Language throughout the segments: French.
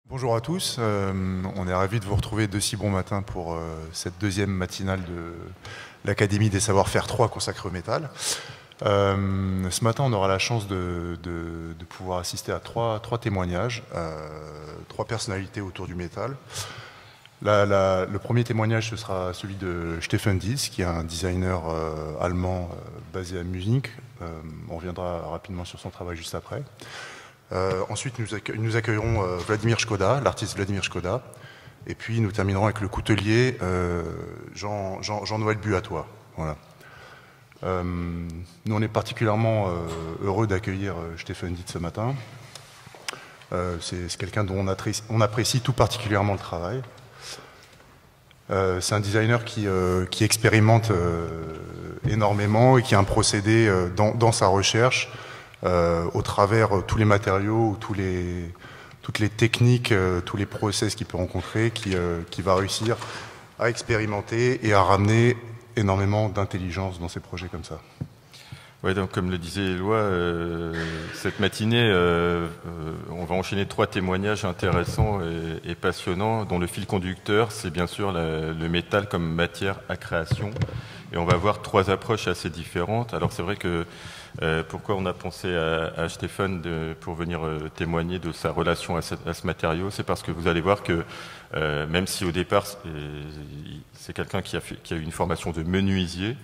Bonjour à tous, on est ravis de vous retrouver de si bon matin pour cette deuxième matinale de l'Académie des savoir-faire 3 consacrée au métal. Ce matin, on aura la chance de pouvoir assister à trois témoignages, 3 personnalités autour du métal. Le premier témoignage, ce sera celui de Stefan Dietz, qui est un designer allemand basé à Munich. On reviendra rapidement sur son travail juste après. Ensuite, nous accueillerons Vladimir Škoda, l'artiste Vladimir Škoda. Et puis, nous terminerons avec le coutelier Jean-Noël Buatois. Voilà. Nous, on est particulièrement heureux d'accueillir Stefan Dietz ce matin. C'est quelqu'un dont on apprécie tout particulièrement le travail. C'est un designer qui expérimente énormément et qui a un procédé dans sa recherche au travers tous les matériaux, toutes les techniques, tous les process qu'il peut rencontrer, qui va réussir à expérimenter et à ramener énormément d'intelligence dans ses projets comme ça. Ouais, donc comme le disait Éloi, cette matinée, on va enchaîner 3 témoignages intéressants et passionnants, dont le fil conducteur, c'est bien sûr le métal comme matière à création. Et on va voir 3 approches assez différentes. Alors c'est vrai que pourquoi on a pensé à Stéphane pour venir témoigner de sa relation à ce matériau, c'est parce que vous allez voir que même si au départ c'est quelqu'un qui a eu une formation de menuisier,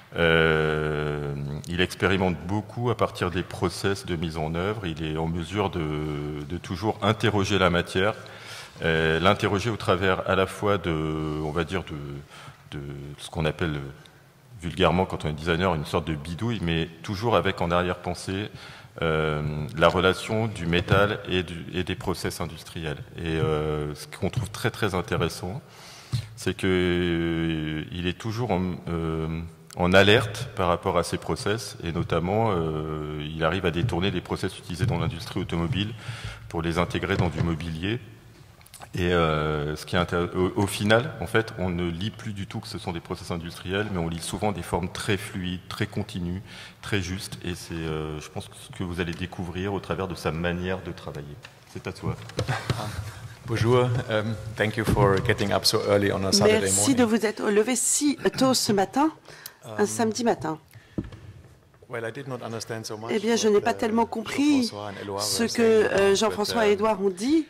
il expérimente beaucoup à partir des process de mise en œuvre. Il est en mesure de toujours interroger la matière, l'interroger au travers à la fois on va dire de ce qu'on appelle vulgairement, quand on est designer, une sorte de bidouille, mais toujours avec en arrière-pensée la relation du métal et des process industriels. Et ce qu'on trouve très très intéressant, c'est qu'il est toujours en alerte par rapport à ces process, et notamment il arrive à détourner les process utilisés dans l'industrie automobile pour les intégrer dans du mobilier. Et ce qui est au final, en fait, on ne lit plus du tout que ce sont des process industriels, mais on lit souvent des formes très fluides, très continues, très justes. Et c'est, je pense, ce que vous allez découvrir au travers de sa manière de travailler. C'est à toi. Bonjour, thank you for getting up so early on a Saturday morning. Merci de vous être levé si tôt ce matin, un samedi matin. Eh bien, je n'ai pas tellement compris ce que Jean-François et Édouard ont dit.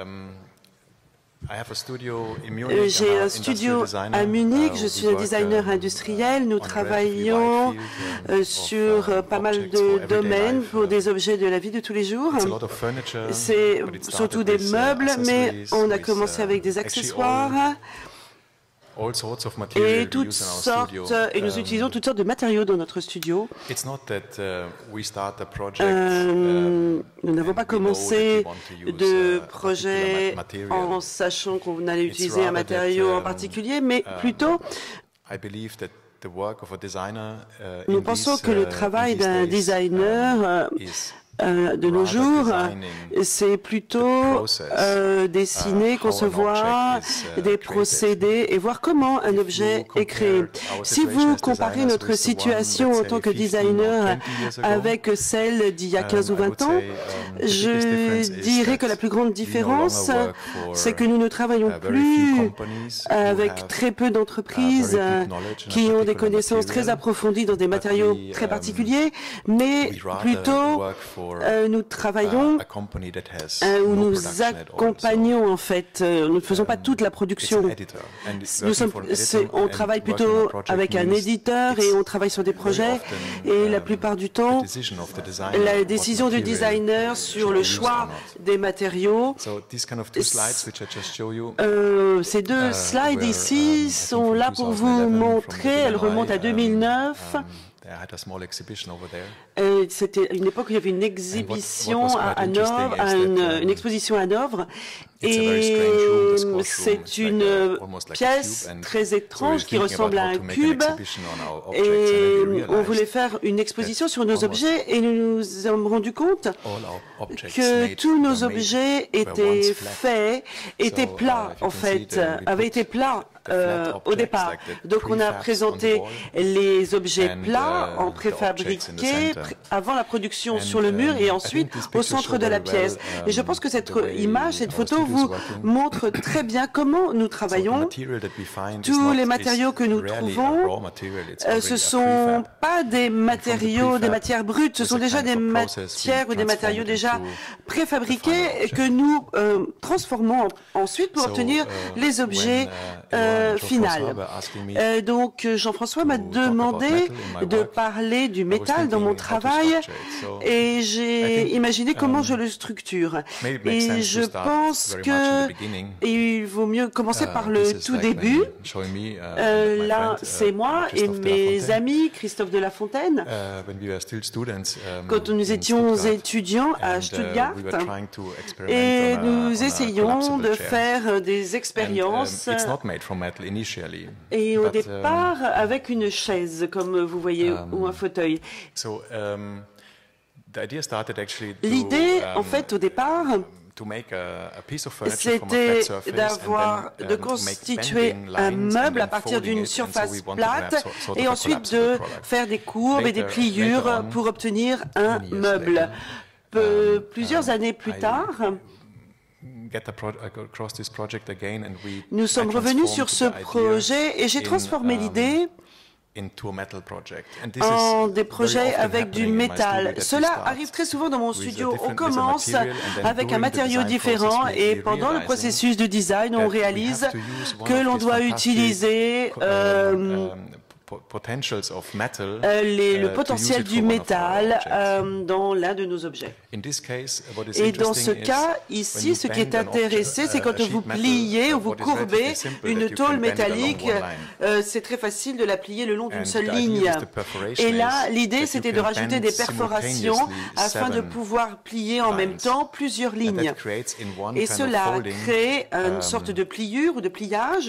J'ai un studio à Munich, je suis un designer industriel. Nous travaillons sur pas mal de domaines pour des objets de la vie de tous les jours. C'est surtout des meubles, mais on a commencé avec des accessoires. Et toutes sortes, et nous utilisons toutes sortes de matériaux dans notre studio. Nous n'avons pas commencé de projet en sachant qu'on allait utiliser un matériau en particulier, mais plutôt nous pensons que le travail d'un designer de nos jours, c'est plutôt dessiner, concevoir des procédés et voir comment un objet est créé. Si vous comparez notre situation en tant que designer avec celle d'il y a 15 ou 20 ans, je dirais que la plus grande différence, c'est que nous ne travaillons plus avec très peu d'entreprises qui ont des connaissances très approfondies dans des matériaux très particuliers, mais plutôt nous travaillons où nous accompagnons en fait, nous ne faisons pas toute la production. On travaille plutôt avec un éditeur et on travaille sur des projets et la plupart du temps, la décision du designer sur le choix des matériaux. Ces 2 slides ici sont là pour vous montrer, elles remontent à 2009. C'était une époque où il y avait une exhibition à Hanovre, une exposition à Hanovre, et c'est une pièce très étrage qui ressemble à un cube, et on voulait faire une exposition sur nos objets, et nous nous sommes rendus compte que tous nos objets étaient plats en fait, avaient été plats au départ. Donc on a présenté les objets plats en préfabriqué avant la production sur le mur et ensuite au centre de la pièce. Et je pense que cette image, cette photo vous montre très bien comment nous travaillons. Tous les matériaux que nous trouvons, ce ne sont pas des matériaux, des matières brutes, ce sont déjà des matières ou des matériaux déjà préfabriqués que nous transformons ensuite pour obtenir les objets finaux. Donc Jean-François m'a demandé de parler du métal dans mon travail et j'ai imaginé comment je le structure. Et je pense qu'il vaut mieux commencer par le tout début. Là, c'est moi et mes amis, Christophe de La Fontaine, quand nous étions étudiants à Stuttgart, et nous essayons de faire des expériences, et au départ avec une chaise, comme vous voyez, ou un fauteuil. L'idée, en fait, au départ, c'était de constituer un meuble à partir d'une surface plate et ensuite de faire des courbes et des pliures pour obtenir un meuble. Plusieurs années plus tard, nous sommes revenus sur ce projet et j'ai transformé l'idée en des projets avec du métal. Cela arrive très souvent dans mon studio. On commence avec un matériau différent et pendant le processus de design, on réalise que l'on doit utiliser le potentiel du métal dans l'un de nos objets. Et dans ce cas, ici, ce qui est intéressant, c'est quand vous pliez ou vous courbez une tôle métallique, c'est très facile de la plier le long d'une seule ligne. Et là, l'idée, c'était de rajouter des perforations afin de pouvoir plier en même temps plusieurs lignes. Et cela crée une sorte de pliure ou de pliage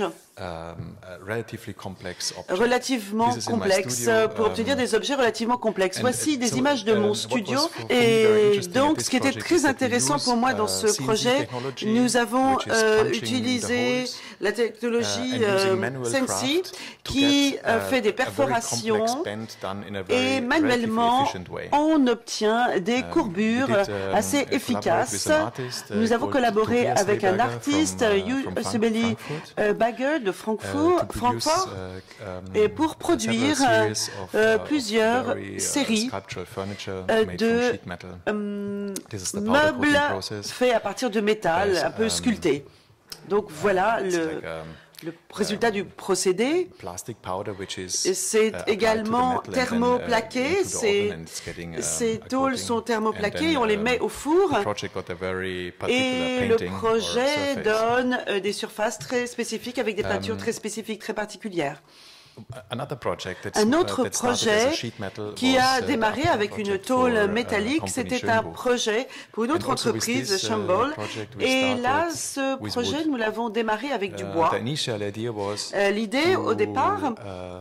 relativement complexe pour obtenir des objets relativement complexes. Voici des images de mon studio et donc ce qui était très intéressant pour moi dans ce projet, nous avons utilisé la technologie Sensi qui fait des perforations et manuellement on obtient des courbures assez efficaces. Nous avons collaboré avec un artiste, Sibeli Bagger de Francfort, et pour produire plusieurs séries de meubles faits à partir de métal, un peu sculptés. Donc voilà le résultat du procédé. C'est également thermoplaqué. Ces tôles sont thermoplaquées et on les met au four. Et le projet donne des surfaces très spécifiques avec des peintures très spécifiques, très particulières. Un autre projet qui a démarré avec une tôle métallique, c'était un projet pour une autre entreprise, Chambolle. Et là, ce projet, nous l'avons démarré avec du bois. L'idée, au départ,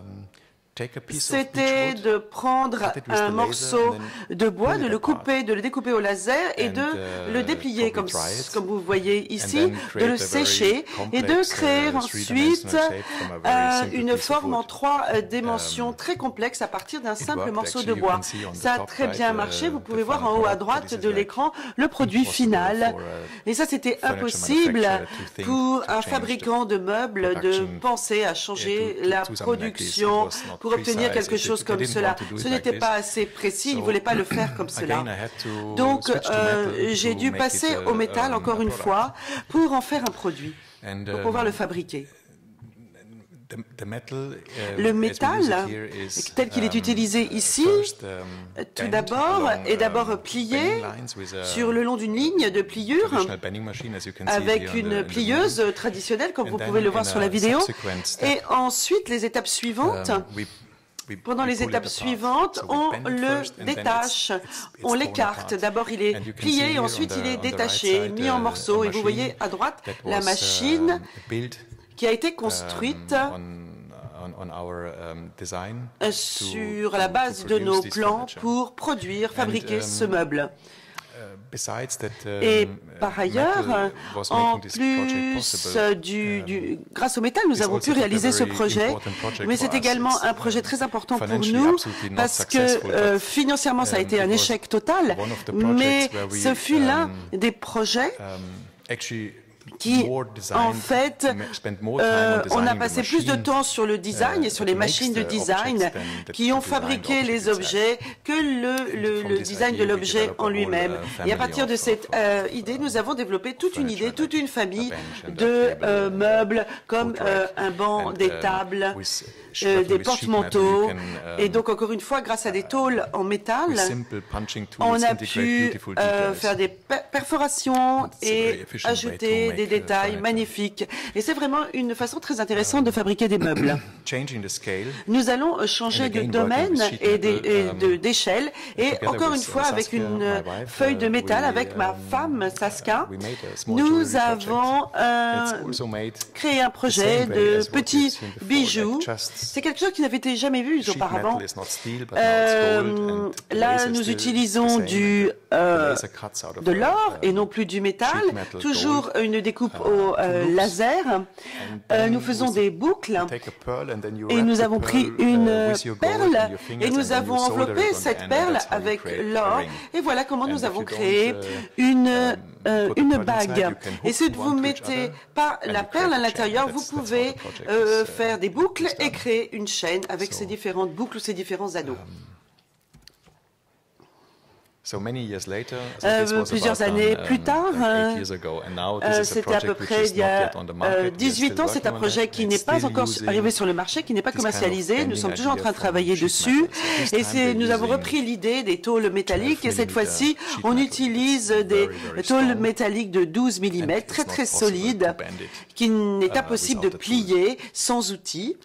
c'était de prendre un morceau de bois, de le découper au laser et de le déplier comme vous voyez ici, de le sécher et de créer ensuite une forme en 3 dimensions très complexe à partir d'un simple morceau de bois. Ça a très bien marché, vous pouvez voir en haut à droite de l'écran le produit final. Et ça, c'était impossible pour un fabricant de meubles de penser à changer la production pour obtenir quelque chose comme cela. Ce n'était pas assez précis, il ne voulait pas le faire comme cela. Donc, j'ai dû passer au métal encore une fois pour en faire un produit, pour pouvoir le fabriquer. Le métal, tel qu'il est utilisé ici, tout d'abord, est d'abord plié sur le long d'une ligne de pliure avec une plieuse traditionnelle, comme vous pouvez le voir sur la vidéo. Et ensuite, les étapes suivantes, pendant les étapes suivantes, on le détache, on l'écarte. D'abord, il est plié et ensuite, il est détaché, mis en morceaux. Et vous voyez à droite la machine qui a été construite sur la base de nos plans pour produire, fabriquer ce meuble. Et par ailleurs, en plus grâce au métal, nous avons pu réaliser ce projet, mais c'est également un projet très important pour nous parce que financièrement, ça a été un échec total, mais ce fut l'un des projets qui, en fait, on a passé plus de temps sur le design et sur les machines de design qui ont fabriqué les objets que le design de l'objet en lui-même. Et à partir de cette idée, nous avons développé toute une idée, toute une famille de meubles comme un banc, des tables, des porte-manteaux. Et donc, encore une fois, grâce à des tôles en métal, on a pu faire des perforations et ajouter des détails magnifiques. Et c'est vraiment une façon très intéressante de fabriquer des meubles. Nous allons changer de domaine et d'échelle. Et encore une fois, avec une feuille de métal, avec ma femme Saskia, nous avons créé un projet de petits bijoux. C'est quelque chose qui n'avait été jamais vu auparavant. Là, nous utilisons de l'or et non plus du métal, toujours une découpe au laser. Nous faisons des boucles et nous avons pris une perle et nous avons enveloppé cette perle avec l'or. Et voilà comment nous avons créé une bague. Et si vous mettez pas la perle à l'intérieur, vous pouvez faire des boucles et créer une chaîne avec ces différentes boucles ou ces différents anneaux. Plusieurs années plus tard, c'était à peu près il y a 18 ans, c'est un projet qui n'est pas encore arrivé sur le marché, qui n'est pas commercialisé. Nous sommes toujours en train de travailler dessus. Et nous avons repris l'idée des tôles métalliques et cette fois-ci, on utilise des tôles métalliques de 12 mm, très très solides, qu'il n'est impossible de plier sans outils.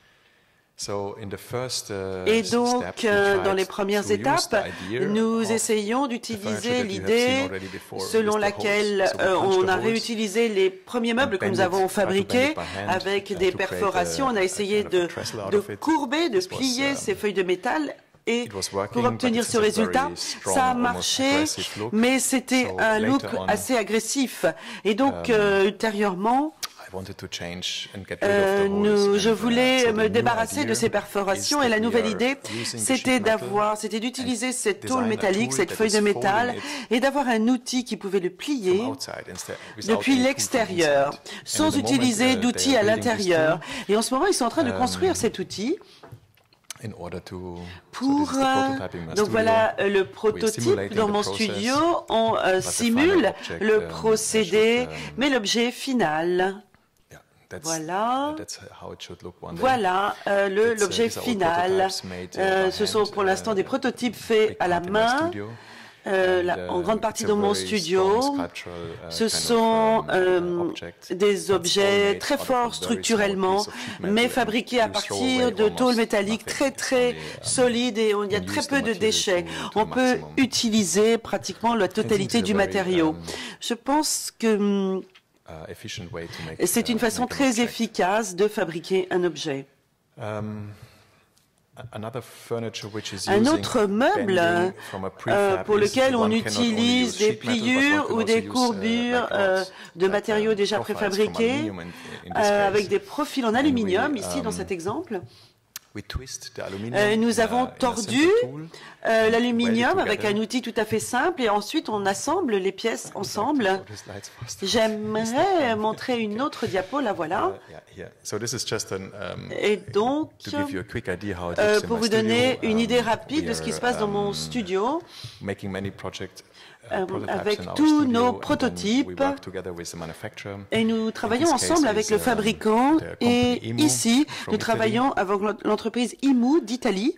Et donc, dans les premières étapes, nous essayons d'utiliser l'idée selon laquelle on a réutilisé les premiers meubles que nous avons fabriqués avec des perforations. On a essayé de courber, de plier ces feuilles de métal. Et pour obtenir ce résultat, ça a marché, mais c'était un look assez agressif. Et donc, ultérieurement, je voulais me débarrasser de ces perforations et la nouvelle idée, c'était d'utiliser cette tôle métallique, cette feuille de métal, et d'avoir un outil qui pouvait le plier depuis l'extérieur, sans utiliser d'outils à l'intérieur. Et en ce moment, ils sont en train de construire cet outil. Donc voilà le prototype dans mon studio. On simule le procédé, mais l'objet final. Voilà l'objet final. Ce sont pour l'instant des prototypes faits à la main, en grande partie dans mon studio. Ce sont des objets très forts structurellement, mais fabriqués à partir de tôles métalliques très très solides et il y a très peu de déchets. On peut utiliser pratiquement la totalité du matériau. Je pense que c'est une façon très efficace de fabriquer un objet. Un autre meuble pour lequel on utilise des pliures ou des courbures de matériaux déjà préfabriqués avec des profils en aluminium, ici dans cet exemple. Nous avons tordu l'aluminium avec un outil tout à fait simple et ensuite on assemble les pièces ensemble. J'aimerais montrer une autre diapo, la voilà. Et donc, pour vous donner une idée rapide de ce qui se passe dans mon studio, avec tous nos prototypes et nous travaillons ensemble avec le fabricant et ici nous travaillons avec l'entreprise IMU d'Italie.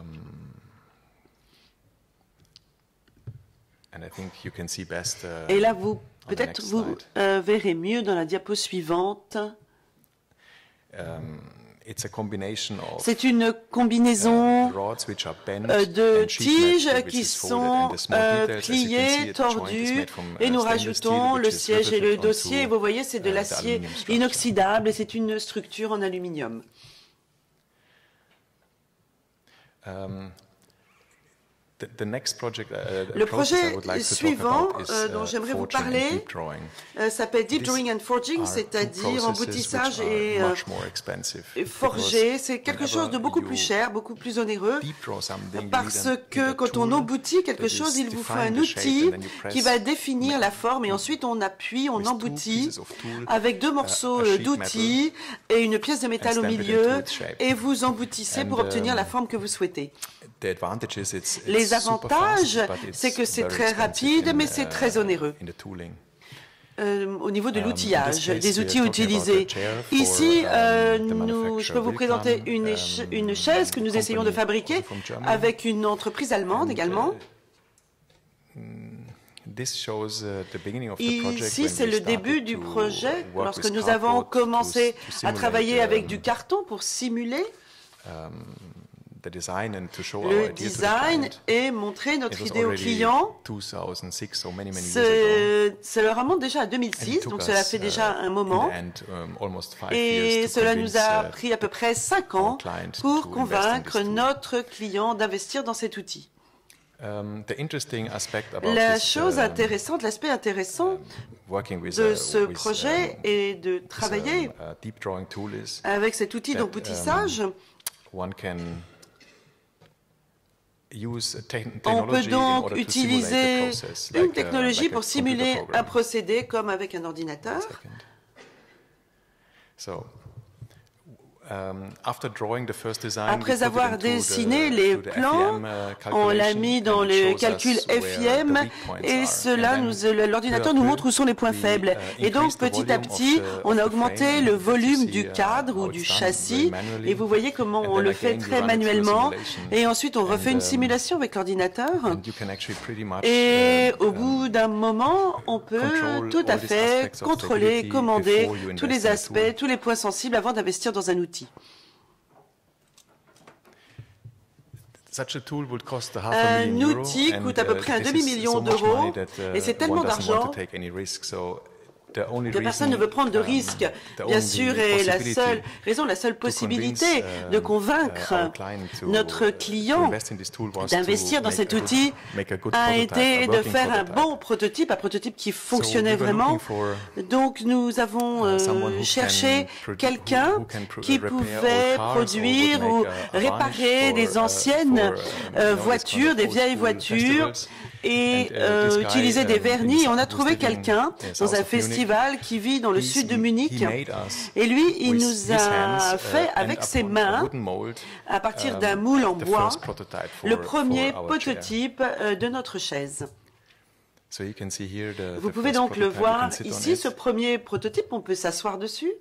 Et là peut-être vous verrez mieux dans la diapo suivante. C'est une combinaison de tiges qui sont pliées, tordues, et nous rajoutons le siège et le dossier. Et vous voyez, c'est de l'acier inoxydable et c'est une structure en aluminium. Le projet suivant dont j'aimerais vous parler s'appelle Deep Drawing and Forging, c'est-à-dire emboutissage et forger. C'est quelque chose de beaucoup plus cher, beaucoup plus onéreux, parce que quand on emboutit quelque chose, il vous faut un outil qui va définir la forme et ensuite on appuie, on emboutit avec deux morceaux d'outils et une pièce de métal au milieu et vous emboutissez pour obtenir la forme que vous souhaitez. Les avantages, c'est que c'est très rapide, mais c'est très onéreux. Au niveau de l'outillage, des outils utilisés. Ici, je peux vous présenter une chaise que nous essayons de fabriquer avec une entreprise allemande également. Ici, c'est le début du projet, lorsque nous avons commencé à travailler avec du carton pour simuler le design et montrer notre idée aux clients. Cela remonte déjà à 2006, donc cela fait déjà un moment. Et cela nous a pris à peu près 5 ans pour convaincre notre client d'investir dans cet outil. La chose intéressante, l'aspect intéressant de ce projet est de travailler avec cet outil d'emboutissage. On peut donc utiliser une technologie pour simuler un procédé comme avec un ordinateur. Après avoir dessiné les plans, on l'a mis dans le calcul FIM et l'ordinateur nous montre où sont les points faibles. Et donc petit à petit, on a augmenté le volume du cadre ou du châssis et vous voyez comment on le fait très manuellement. Et ensuite, on refait une simulation avec l'ordinateur. Et au bout d'un moment, on peut tout à fait contrôler, commander tous les aspects, tous les points sensibles avant d'investir dans un outil. Un outil coûte à peu près un demi-million d'euros et c'est tellement d'argent que personne ne veut prendre de risques. Bien sûr, et la seule possibilité de convaincre notre client d'investir dans cet outil a été de faire un bon prototype, un prototype qui fonctionnait vraiment. Donc, nous avons cherché quelqu'un qui pouvait produire ou réparer des anciennes voitures, des vieilles voitures, et utiliser des vernis. On a trouvé quelqu'un dans un festival qui vit dans le sud de Munich. Et lui, il nous a fait avec ses mains, à partir d'un moule en bois, le premier prototype de notre chaise. Vous pouvez donc le voir ici, ce premier prototype, on peut s'asseoir dessus.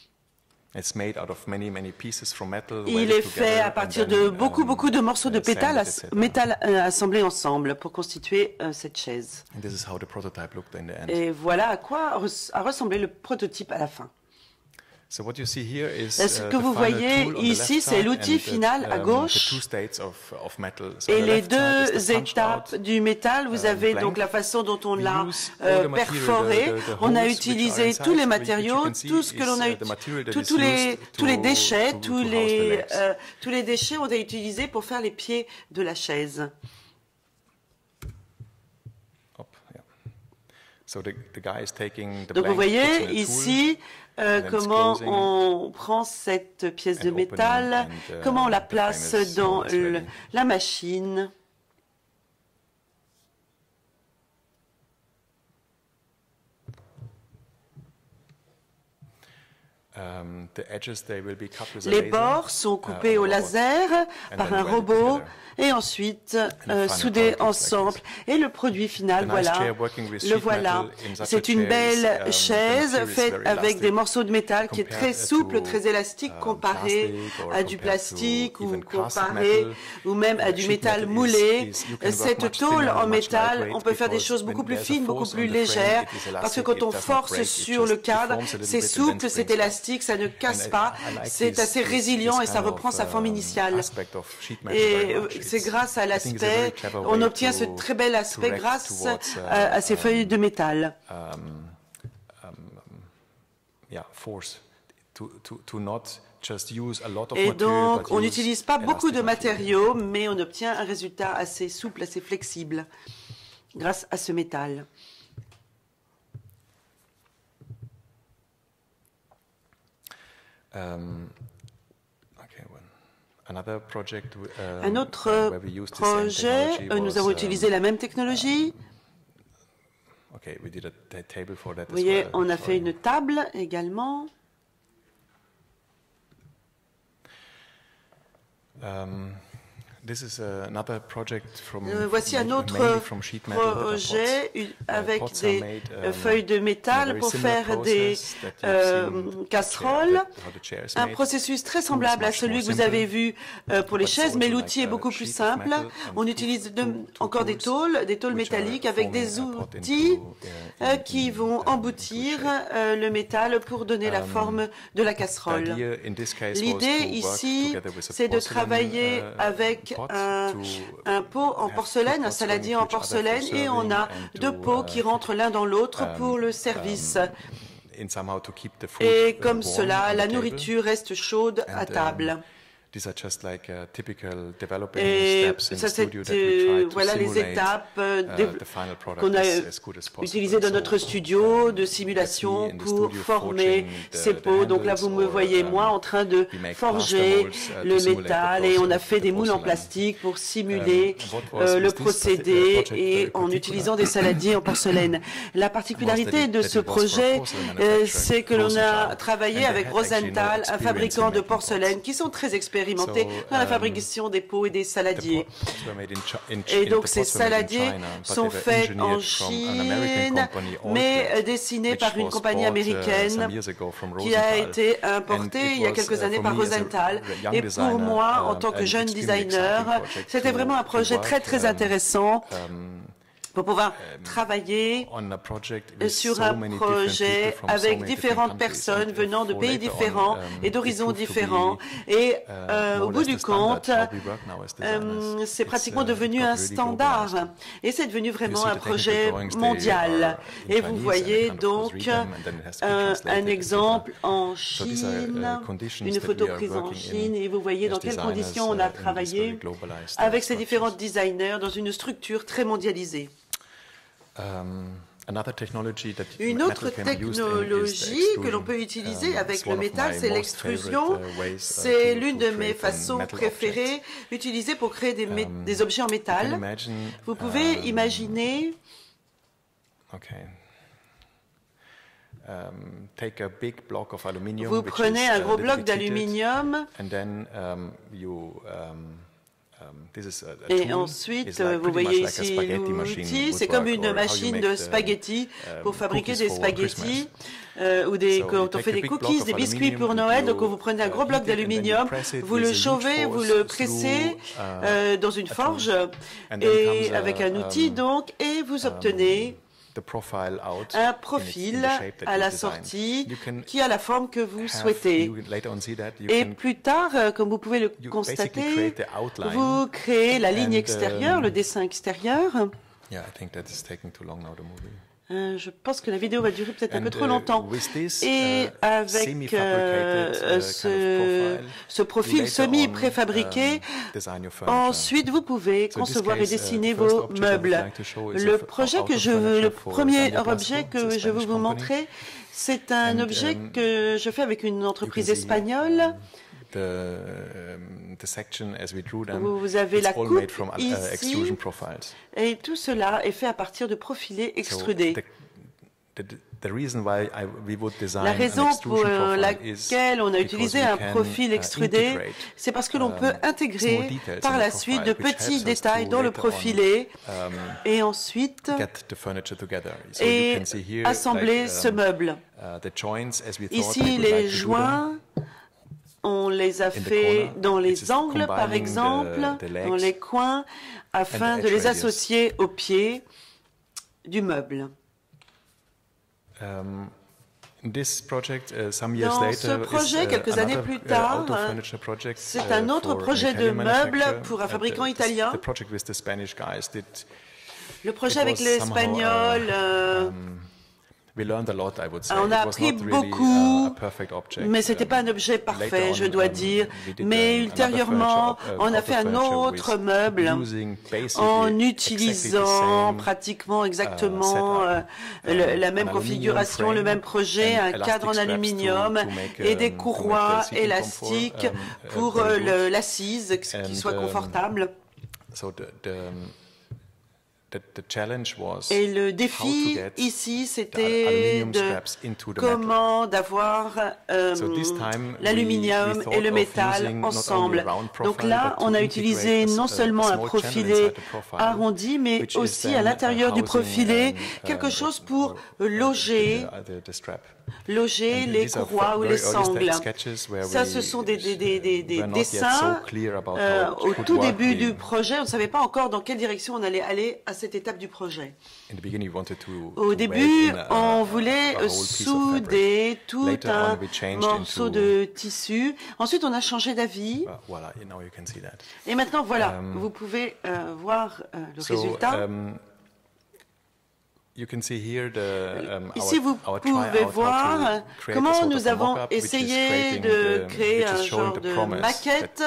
Il est fait à partir de beaucoup de morceaux de métal assemblés ensemble pour constituer cette chaise. Et voilà à quoi a ressemblé le prototype à la fin. Ce que vous voyez ici, c'est l'outil final à gauche et les deux étapes du métal. Vous avez donc la façon dont on l'a perforé. On a utilisé tous les matériaux, tout ce que l'on a, tous les déchets, tous les déchets ont été utilisés pour faire les pieds de la chaise. Donc vous voyez ici comment on prend cette pièce de métal, comment on la place dans la machine. Les bords sont coupés au laser par un robot et ensuite soudés ensemble. Et le produit final, le voilà. C'est une belle chaise faite avec des morceaux de métal qui est très souple, très élastique comparé à du plastique ou comparé ou même à du métal moulé. Cette tôle en métal, on peut faire des choses beaucoup plus fines, beaucoup plus légères parce que quand on force sur le cadre, c'est souple, c'est élastique, ça ne casse pas, c'est assez résilient et ça reprend sa forme initiale. Et c'est grâce à l'aspect, on obtient ce très bel aspect grâce à ces feuilles de métal. Et donc, on n'utilise pas beaucoup de matériaux, mais on obtient un résultat assez souple, assez flexible, grâce à ce métal. Un autre projet, nous avons utilisé la même technologie. Vous voyez, on a fait une table également. Voici un autre projet avec des feuilles de métal pour faire des casseroles. Un processus très semblable à celui que vous avez vu pour les chaises, mais l'outil est beaucoup plus simple. On utilise encore des tôles métalliques avec des outils qui vont emboutir le métal pour donner la forme de la casserole. L'idée ici, c'est de travailler avec un pot en porcelaine, un saladier en porcelaine, et on a deux pots qui rentrent l'un dans l'autre pour le service. Et comme cela, la nourriture reste chaude à table. Et ça, c'est voilà les étapes qu'on a utilisées dans notre studio de simulation pour former ces pots. Donc là, vous me voyez, moi, en train de forger le métal, et on a fait des moules en plastique pour simuler le procédé, et en utilisant des saladiers en porcelaine. La particularité de ce projet, c'est que l'on a travaillé avec Rosenthal, un fabricant de porcelaine, qui sont très expérimentés dans la fabrication des pots et des saladiers. Et donc ces saladiers sont faits en Chine, mais dessinés par une compagnie américaine qui a été importée il y a quelques années par Rosenthal. Et pour moi, en tant que jeune designer, c'était vraiment un projet très très intéressant pour pouvoir travailler sur un projet avec différentes personnes venant de pays différents et d'horizons différents. Et au bout du compte, c'est pratiquement devenu un standard. Et c'est devenu vraiment un projet mondial. Et vous voyez donc un exemple en Chine, une photo prise en Chine, et vous voyez dans quelles conditions on a travaillé avec ces différents designers dans une structure très mondialisée. Une autre technologie que l'on peut utiliser avec le métal, c'est l'extrusion. C'est l'une de mes façons préférées utilisées pour créer des objets en métal. Vous pouvez imaginer vous prenez un gros bloc d'aluminium et ensuite, vous voyez ici l'outil, c'est comme une machine de spaghettis pour fabriquer des spaghettis ou quand on fait des cookies, des biscuits pour Noël. Donc vous prenez un gros bloc d'aluminium, vous le chauffez, vous le pressez dans une forge et avec un outil donc, et vous obtenez un profil à la sortie qui a la forme que vous souhaitez. Et plus tard, comme vous pouvez le constater, vous créez la ligne extérieure, le dessin extérieur. Je pense que la vidéo va durer peut-être un peu trop longtemps. Et avec ce profil semi-préfabriqué, ensuite vous pouvez concevoir et dessiner vos meubles. Le premier objet que je veux vous montrer, c'est un objet que je fais avec une entreprise espagnole. Vous avez la coupe ici, et tout cela est fait à partir de profilés extrudés. La raison pour laquelle on a utilisé un profil extrudé, c'est parce que l'on peut intégrer par la suite de petits détails dans le profilé et ensuite assembler ce meuble. Ici, les joints, on les a fait dans les angles, par exemple, dans les coins, afin de les associer au pied du meuble. Dans ce projet, quelques années plus tard, c'est un autre projet de meubles pour un fabricant italien. Le projet avec l'Espagnol On a appris beaucoup, mais ce n'était pas un objet parfait, je dois dire. Mais ultérieurement, on a fait un autre meuble en utilisant pratiquement exactement la même configuration, le même projet, un cadre en aluminium et des courroies élastiques pour l'assise qui soit confortable. Et le défi ici, c'était comment d'avoir l'aluminium et le métal ensemble. Donc là, on a utilisé non seulement un profilé arrondi, mais aussi à l'intérieur du profilé, quelque chose pour loger les courroies ou les sangles. Ça, ce sont des dessins. Au tout début du projet, on ne savait pas encore dans quelle direction on allait aller à cette étape du projet. Au début, on voulait souder tout un morceau de tissu. Ensuite, on a changé d'avis. Et maintenant, voilà, vous pouvez voir le résultat. Ici, vous pouvez voir comment nous avons essayé de créer un genre de maquette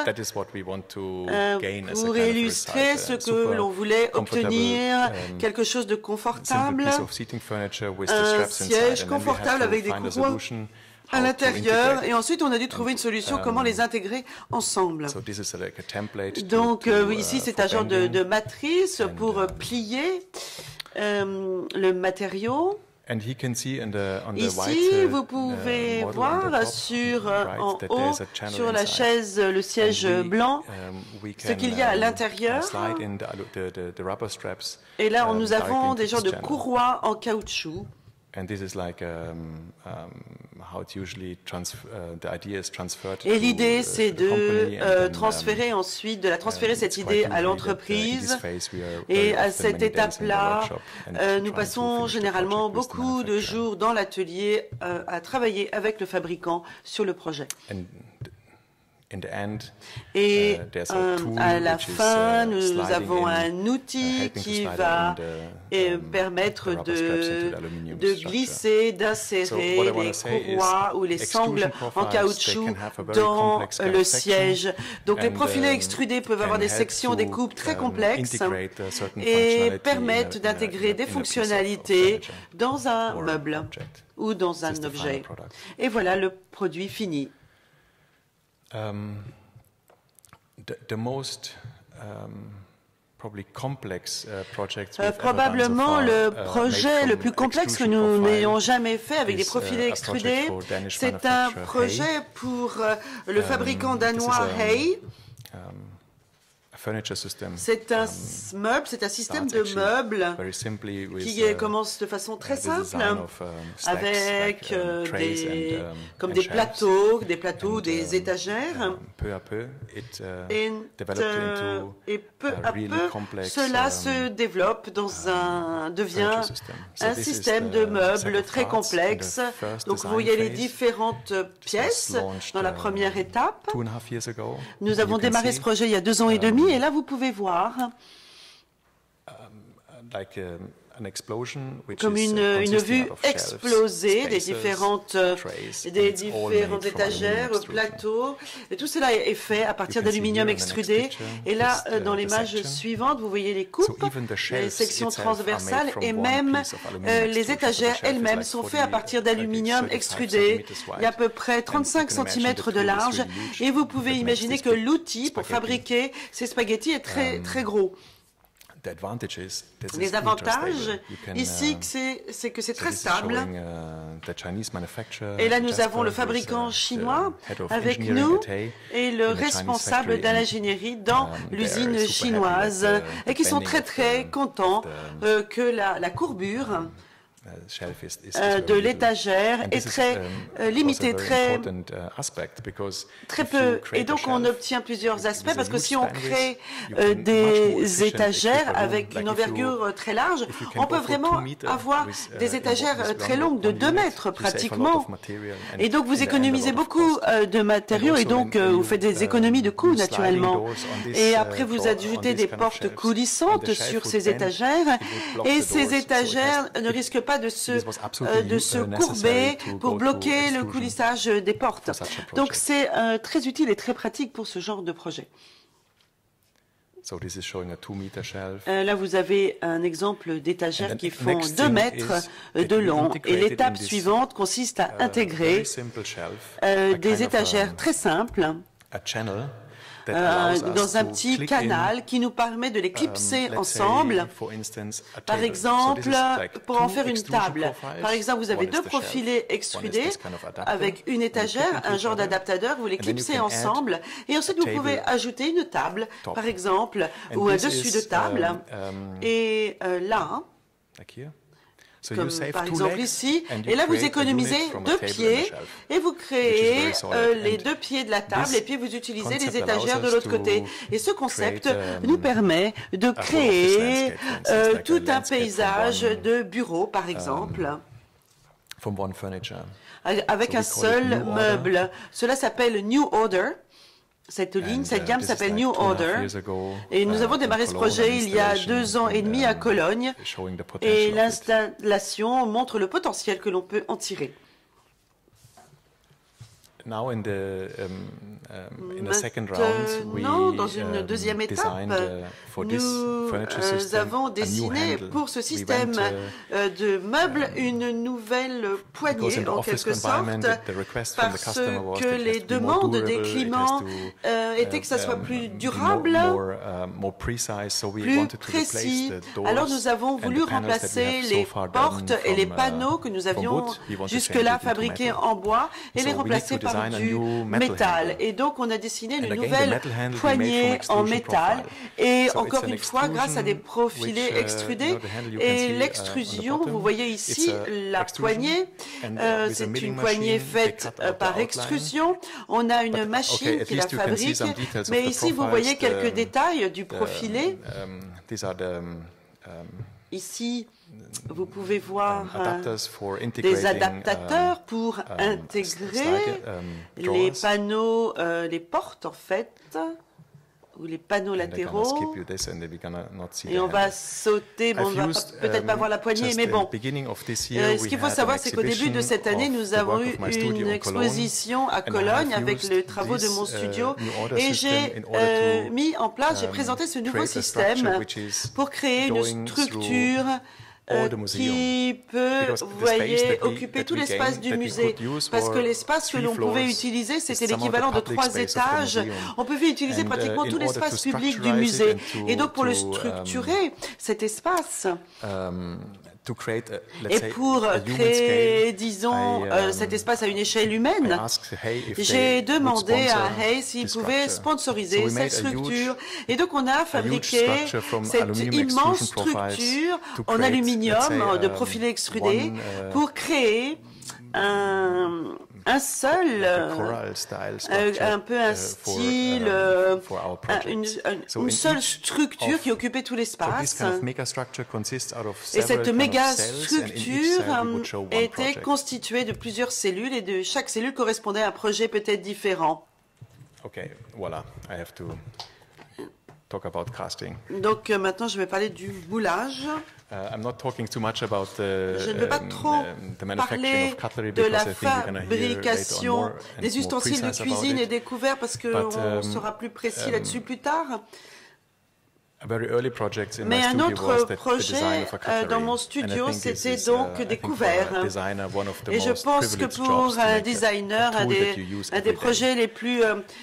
pour illustrer ce que l'on voulait obtenir, quelque chose de confortable, un siège confortable avec des courroies à l'intérieur, et ensuite on a dû trouver une solution comment les intégrer ensemble. Donc ici c'est un genre de matrice pour plier le matériau. Ici, vous pouvez voir en haut, sur la chaise, le siège blanc, ce qu'il y a à l'intérieur. Et là, nous avons des genres de courroies en caoutchouc. Et l'idée, c'est de transférer ensuite, transférer cette idée à l'entreprise. Et à cette étape-là, nous passons généralement beaucoup de jours dans l'atelier à travailler avec le fabricant sur le projet. Et à la fin, nous avons un outil qui va permettre de glisser, d'insérer les courroies ou les sangles en caoutchouc dans le siège. Donc les profilés extrudés peuvent avoir des sections, des coupes très complexes et permettent d'intégrer des fonctionnalités dans un meuble ou dans un objet. Et voilà le produit fini. Probablement le projet le plus complexe que nous n'ayons jamais fait avec des profilés extrudés, c'est un projet pour le fabricant danois Hay. C'est un meuble, c'est un système de meubles qui commence de façon très simple, avec comme des plateaux, des étagères. Et peu à peu, cela se développe devient un système de meubles très complexe. Donc vous voyez les différentes pièces dans la première étape. Nous avons démarré ce projet il y a 2 ans et demi. Et là, vous pouvez voir comme une vue explosée des différentes étagères, plateaux. Et tout cela est fait à partir d'aluminium extrudé. Et là, dans l'image suivante, vous voyez les coupes, les sections transversales et même les étagères elles-mêmes sont faites à partir d'aluminium extrudé. Il y a à peu près 35 cm de large. Et vous pouvez imaginer que l'outil pour fabriquer ces spaghettis est très, très gros. Les avantages ici, c'est que c'est très stable. Et là, nous avons le fabricant chinois avec nous et le responsable de l'ingénierie dans l'usine chinoise et qui sont très, très contents que la courbure de l'étagère est très limitée, très peu. Et donc on obtient plusieurs aspects parce que si on crée des étagères avec une envergure très large, on peut vraiment avoir des étagères très longues de 2 mètres pratiquement. Et donc vous économisez beaucoup de matériaux et donc vous faites des économies de coûts naturellement. Et après vous ajoutez des portes coulissantes sur ces étagères et ces étagères ne risquent pas pas de se courber pour bloquer le coulissage des portes. Donc c'est très utile et très pratique pour ce genre de projet. Là, vous avez un exemple d'étagères qui font 2 mètres de long. Et l'étape suivante consiste à intégrer des étagères très simples dans un petit canal qui nous permet de les clipser ensemble. Par exemple, pour en faire une table. Par exemple, vous avez 2 profilés extrudés avec une étagère, un genre d'adaptateur, vous les clipsez ensemble et ensuite vous pouvez ajouter une table, par exemple, ou un dessus de table. Et là, comme par exemple ici, et là vous économisez 2 pieds et vous créez les 2 pieds de la table et puis vous utilisez les étagères de l'autre côté. Et ce concept nous permet de créer tout un paysage de bureaux par exemple, avec un seul meuble. Cela s'appelle New Order. Cette ligne, cette gamme s'appelle New Order et nous avons démarré ce projet il y a 2 ans et demi à Cologne et l'installation montre le potentiel que l'on peut en tirer. Maintenant, dans une deuxième étape, nous avons dessiné pour ce système de meubles une nouvelle poignée, en quelque sorte, parce que les demandes des clients étaient que ça soit plus durable, plus précis. Alors nous avons voulu remplacer les portes et les panneaux que nous avions jusque-là fabriqués en bois et les remplacer par du métal. Et donc, on a dessiné une nouvelle poignée en métal. Et encore une fois, grâce à des profilés extrudés et l'extrusion, vous voyez ici la poignée. C'est une poignée faite par extrusion. On a une machine qui la fabrique. Mais ici, vous voyez quelques détails du profilé. Ici, vous pouvez voir des adaptateurs pour intégrer les panneaux, les portes en fait, ou les panneaux latéraux. Et on va sauter, bon, on va peut-être pas voir la poignée, mais bon. Ce qu'il faut savoir, c'est qu'au début de cette année, nous avons eu une exposition à Cologne avec les travaux de mon studio et j'ai mis en place, j'ai présenté ce nouveau système pour créer une structure qui peut, vous voyez, occuper tout l'espace du musée. Parce que l'espace que l'on pouvait utiliser, c'était l'équivalent de 3 étages. On pouvait utiliser pratiquement tout l'espace public du musée. Et donc, pour le structurer, cet espace, et pour créer, disons, cet espace à une échelle humaine, j'ai demandé à Hay s'il pouvait sponsoriser cette structure. Et donc, on a fabriqué cette immense structure en aluminium de profilés extrudés pour créer un seul, un peu un style, une seule structure qui occupait tout l'espace. Et cette méga structure était constituée de plusieurs cellules et de chaque cellule correspondait à un projet peut-être différent. Voilà, I have to talk about casting. Donc maintenant, je vais parler du moulage. Je ne veux pas trop parler de la fabrication des ustensiles de cuisine et des couverts parce qu'on sera plus précis là-dessus plus tard. Mais un autre projet dans mon studio, c'était donc des couverts. Et je pense que pour un designer, un des projets les plus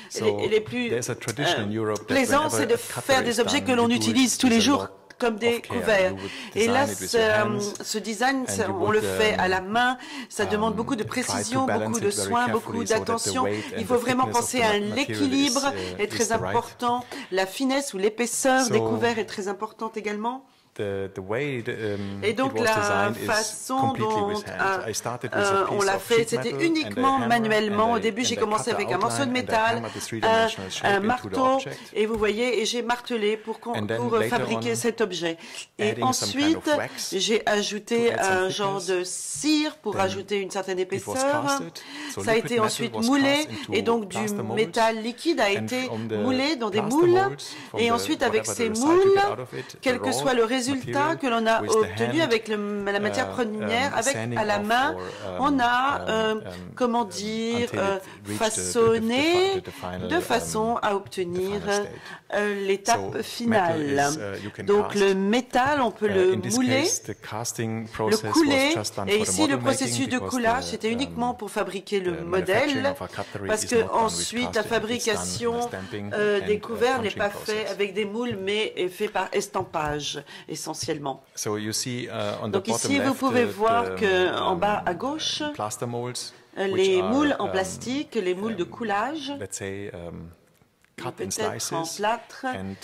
plaisants, c'est de faire des objets que l'on utilise tous les jours comme des couverts. Et là, ce design, on le fait à la main. Ça demande beaucoup de précision, beaucoup de soins, beaucoup d'attention. Il faut vraiment penser à l'équilibre est très important. La finesse ou l'épaisseur des couverts est très importante également. Et donc la façon dont on l'a fait, c'était uniquement manuellement. Au début, j'ai commencé avec un morceau de métal, un marteau, et vous voyez, et j'ai martelé pour fabriquer cet objet. Et ensuite, j'ai ajouté un genre de cire pour ajouter une certaine épaisseur. Ça a été ensuite moulé, et donc du métal liquide a été moulé dans des moules. Et ensuite, avec ces moules, quel que soit le résultat, résultat que l'on a obtenu avec la matière première, avec à la main, on a, comment dire, façonné de façon à obtenir l'étape finale. Donc le métal, on peut le mouler, le couler, et ici le processus de coulage c'était uniquement pour fabriquer le modèle, parce que ensuite la fabrication des couverts n'est pas faite avec des moules, mais est fait par estampage essentiellement. Donc ici vous pouvez voir que en bas à gauche, les moules en plastique, les moules de coulage, peut-être en plâtre,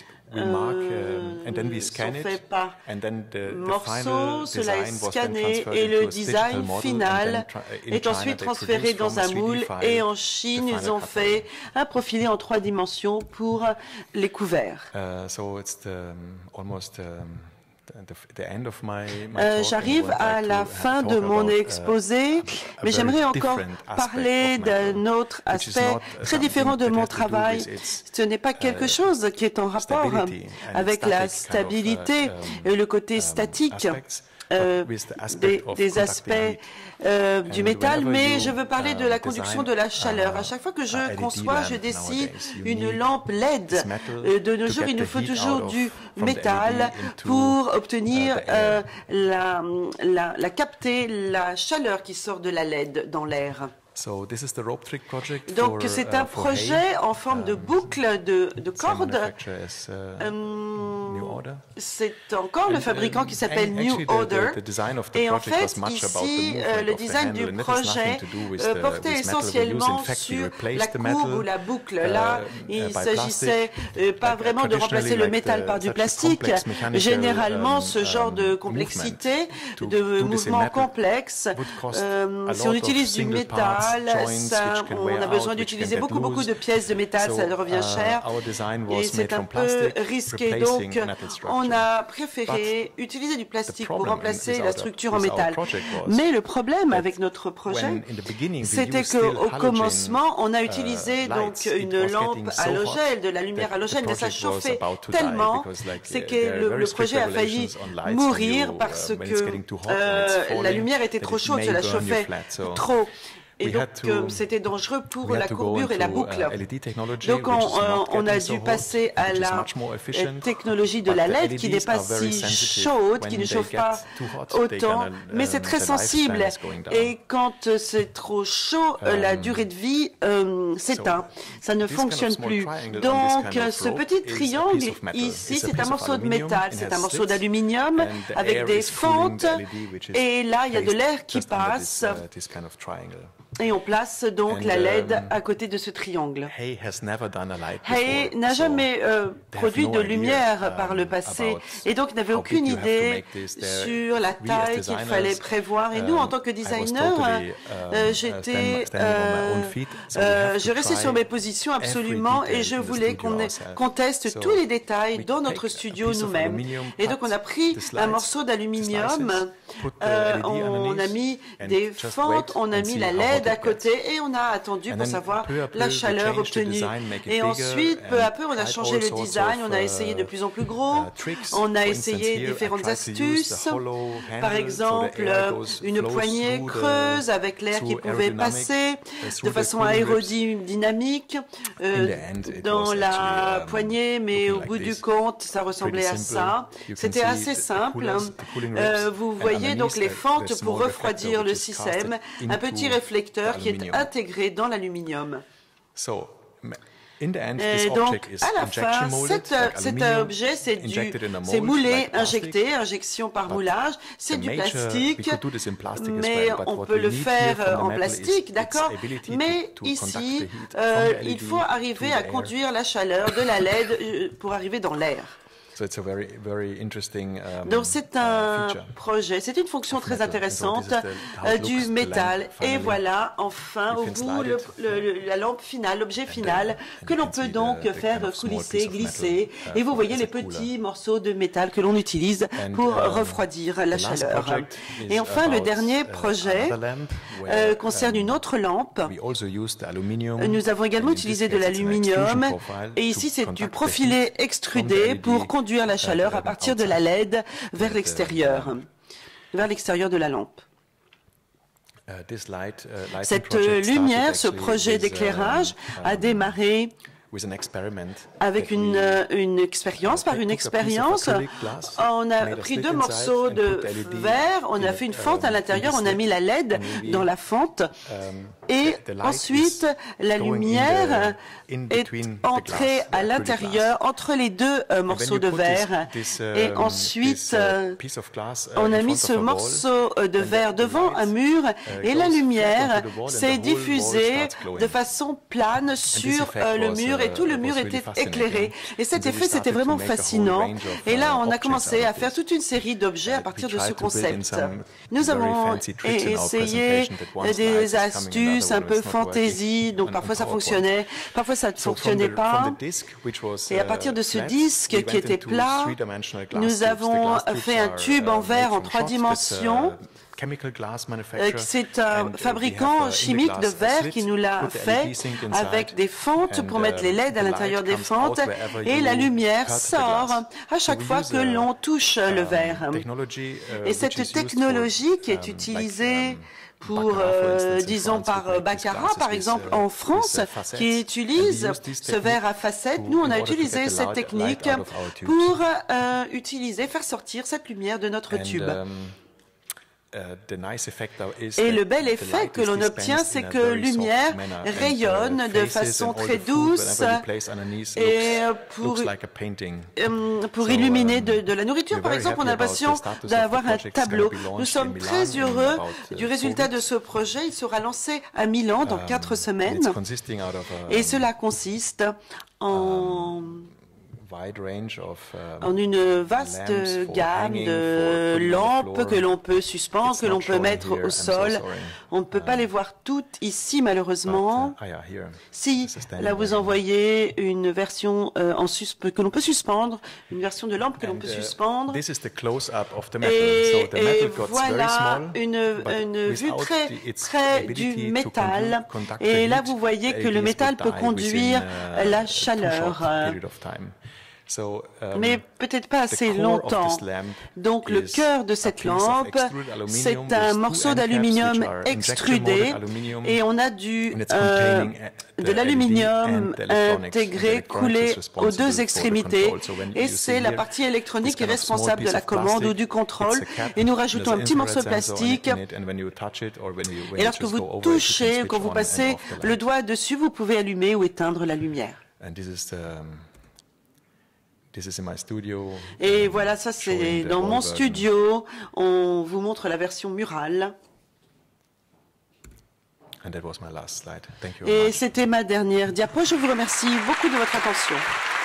sont faits par morceaux, cela est scanné et le design final est ensuite transféré dans un moule, et en Chine ils ont fait un profilé en 3 dimensions pour les couverts. J'arrive à la fin de mon exposé, mais j'aimerais encore parler d'un autre aspect très différent de mon travail. Ce n'est pas quelque chose qui est en rapport avec la stabilité et le côté statique des aspects du métal, mais je veux parler de la conduction de la chaleur. À chaque fois que je conçois, je dessine une lampe LED. De nos jours, il nous faut toujours du métal pour obtenir capter la chaleur qui sort de la LED dans l'air. Donc c'est un projet en forme de boucle de cordes. C'est encore le fabricant qui s'appelle New Order. Et en fait, ici, le design du projet portait essentiellement sur la courbe ou la boucle. Là, il s'agissait pas vraiment de remplacer le métal par du plastique. Généralement, ce genre de complexité, de mouvements complexes, si on utilise du métal, on a besoin d'utiliser beaucoup de pièces de métal, ça revient cher et c'est un peu risqué. Donc, on a préféré utiliser du plastique pour remplacer la structure en métal. Mais le problème avec notre projet, c'était qu'au commencement, on a utilisé donc une lampe halogène, de la lumière halogène, mais ça chauffait tellement, c'est que le projet a failli mourir parce que la lumière était trop chaude, cela chauffait trop. Et donc, c'était dangereux pour la courbure et la boucle. Donc, on a dû passer à la technologie de la LED, qui n'est pas si chaude, qui ne chauffe pas autant, mais c'est très sensible. Et quand c'est trop chaud, la durée de vie s'éteint. Ça ne fonctionne plus. Donc, ce petit triangle ici, c'est un morceau de métal, c'est un morceau d'aluminium avec des fentes. Et là, il y a de l'air qui passe. Et on place donc la LED à côté de ce triangle. Hay n'a jamais produit de lumière par le passé et donc n'avait aucune idée sur la taille qu'il fallait prévoir. Et nous, en tant que designer, je restais sur mes positions absolument et je voulais qu'on teste tous les détails dans notre studio nous-mêmes. Et donc on a pris un morceau d'aluminium, on a mis des fentes, on a mis la LED à côté et on a attendu pour savoir la chaleur obtenue. Et ensuite, peu à peu, on a changé le design, on a essayé de plus en plus gros, on a essayé différentes astuces, par exemple une poignée creuse avec l'air qui pouvait passer de façon aérodynamique dans la poignée, mais au bout du compte, ça ressemblait à ça. C'était assez simple. Vous voyez donc les fentes pour refroidir le système, un petit réflecteur qui est intégré dans l'aluminium. Donc, à la fin, cet objet, c'est moulé, injecté, injection par moulage, c'est du plastique, mais on peut le faire en plastique, d'accord, mais ici, il faut arriver à conduire la chaleur de la LED pour arriver dans l'air. Donc c'est un projet, c'est une fonction très intéressante du métal. Et voilà, enfin, au bout, la lampe finale, l'objet final, que l'on peut donc faire coulisser, glisser. Et vous voyez les petits morceaux de métal que l'on utilise pour refroidir la chaleur. Et enfin, le dernier projet concerne une autre lampe. Nous avons également utilisé de l'aluminium. Et ici, c'est du profilé extrudé pour conduire conduire la chaleur à partir de la LED vers l'extérieur de la lampe. Cette lumière, ce projet d'éclairage a démarré avec une expérience. On a pris 2 morceaux de verre, on a fait une fente à l'intérieur, on a mis la LED dans la fente et ensuite la lumière est entrée à l'intérieur entre les 2 morceaux de verre et ensuite on a mis ce morceau de verre devant un mur et la lumière s'est diffusée de façon plane sur le mur et tout le mur était éclairé. Et cet effet, c'était vraiment fascinant. Et là, on a commencé à faire toute une série d'objets à partir de ce concept. Nous avons essayé des astuces un peu fantaisie, donc parfois ça fonctionnait, parfois ça ne fonctionnait pas. Et à partir de ce disque qui était plat, nous avons fait un tube en verre en 3 dimensions. C'est un fabricant chimique de verre qui nous l'a fait avec des fentes pour mettre les LED à l'intérieur des fentes et la lumière sort à chaque fois que l'on touche le verre. Et cette technologie qui est utilisée pour, disons, par Baccarat, par exemple, en France, qui utilise ce verre à facettes. Nous, on a utilisé cette technique pour faire sortir cette lumière de notre tube. Et le bel effet que l'on obtient, c'est que lumière rayonne de façon très douce et pour illuminer de la nourriture. Par exemple, on a l'impression d'avoir un tableau. Nous sommes très heureux du résultat de ce projet. Il sera lancé à Milan dans 4 semaines et cela consiste en une vaste gamme de lampes que l'on peut suspendre, que l'on peut mettre au sol. On ne peut pas les voir toutes ici, malheureusement. Si, là, vous envoyez une version que l'on peut suspendre, une version de lampe que l'on peut suspendre. Et voilà une vue très près du métal. Et là, vous voyez que le métal peut conduire la chaleur. Mais peut-être pas assez longtemps. Donc le cœur de cette lampe, c'est un morceau d'aluminium extrudé et on a de l'aluminium intégré, coulé aux 2 extrémités et c'est la partie électronique qui est responsable de la commande ou du contrôle et nous rajoutons un petit morceau de plastique et lorsque vous touchez, quand vous passez le doigt dessus, vous pouvez allumer ou éteindre la lumière. Et voilà, ça c'est dans mon studio. On vous montre la version murale. Et c'était ma dernière diapo. Je vous remercie beaucoup de votre attention.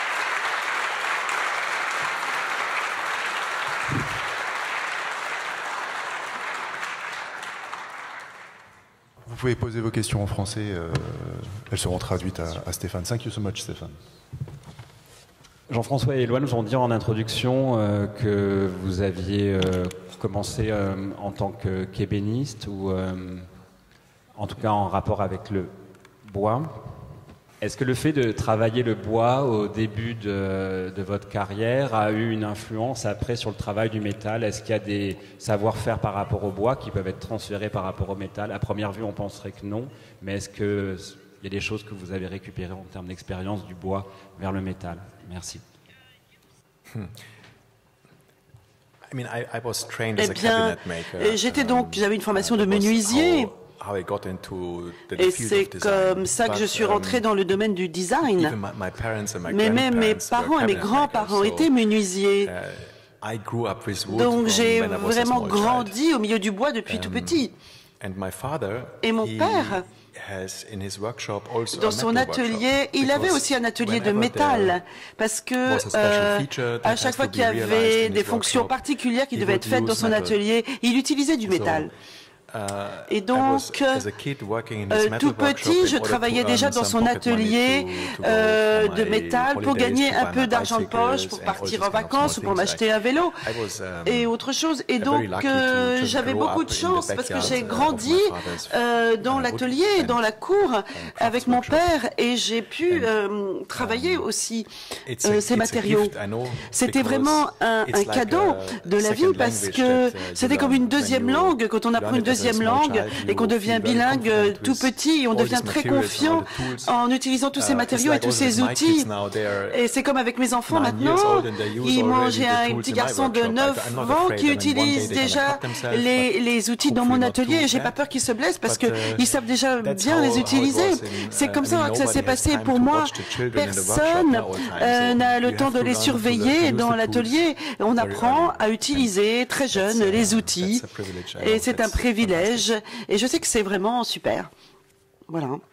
Vous pouvez poser vos questions en français. Elles seront traduites à Stéphane. Thank you so much, Stéphane. Jean-François et Éloane nous ont dit en introduction que vous aviez commencé en tant qu'ébéniste ou en tout cas en rapport avec le bois. Est-ce que le fait de travailler le bois au début de votre carrière a eu une influence après sur le travail du métal? Est-ce qu'il y a des savoir-faire par rapport au bois qui peuvent être transférés par rapport au métal? À première vue, on penserait que non, mais est-ce qu'il y a des choses que vous avez récupérées en termes d'expérience du bois vers le métal? Merci. Eh bien, j'avais une formation de menuisier. Et c'est comme ça que je suis rentré dans le domaine du design. Mais même mes parents et mes grands-parents étaient menuisiers. Donc j'ai vraiment grandi au milieu du bois depuis tout petit. Et mon père, dans son atelier, il avait aussi un atelier de métal parce que à chaque fois qu'il y avait des fonctions particulières qui devaient être faites dans son atelier, il utilisait du métal. Et donc, tout petit, je travaillais déjà dans son atelier de métal pour gagner un peu d'argent de poche, pour partir en vacances ou pour m'acheter un vélo et autre chose. Et donc, j'avais beaucoup de chance parce que j'ai grandi dans l'atelier et dans la cour avec mon père et j'ai pu travailler aussi ces matériaux. C'était vraiment un cadeau de la vie parce que c'était comme une deuxième langue. Quand on apprend une deuxième langue et qu'on devient bilingue tout petit, on devient très confiant en utilisant tous ces matériaux et tous ces outils. Et c'est comme avec mes enfants maintenant. J'ai un petit garçon de 9 ans qui utilise déjà les outils dans mon atelier et j'ai pas peur qu'ils se blessent parce qu'ils savent déjà bien les utiliser. C'est comme ça que ça s'est passé pour moi. Personne n'a le temps de les surveiller dans l'atelier. On apprend à utiliser très jeune les outils et c'est un privilège et je sais que c'est vraiment super. Voilà.